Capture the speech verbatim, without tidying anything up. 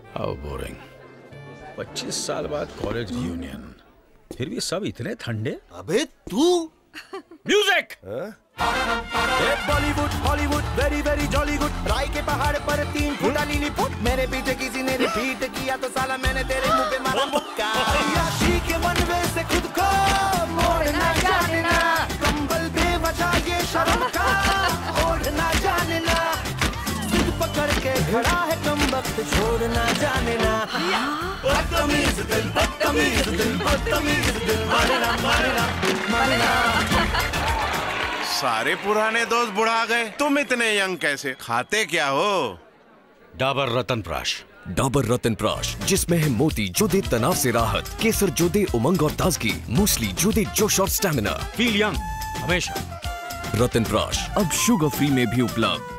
How boring. पच्चीस साल बाद कॉलेज रियूनियन, फिर भी सब इतने ठंडे। अबे तू music. Bollywood Hollywood very very jolly good. Rai के पहाड़ पर तीन फुटा नीली फुट। मेरे पीछे किसी ने रिपीट किया तो साला मैंने तेरे मुंह पे मारा मुक्का। याशी के वनवे से खुद को मोड़ना जानना, कंबल बेवजह ये शर्म का ओढ़ना जानना। सिर पकड़ के खड़ा है कम वक्त छोड़ना जानना। बदतमीज दिल बदतमीज दिल बदतमीज दिल मारना मारना मारना। सारे पुराने दोस्त बुढ़ा गए, तुम इतने यंग कैसे? खाते क्या हो? डाबर रतन प्राश। डाबर रतन प्राश, जिसमें है मोती जो दे तनाव से राहत, केसर जो दे उमंग और ताजगी, मूसली जो दे जोश और स्टैमिना। फील यंग हमेशा। रतन प्राश अब शुगर फ्री में भी उपलब्ध।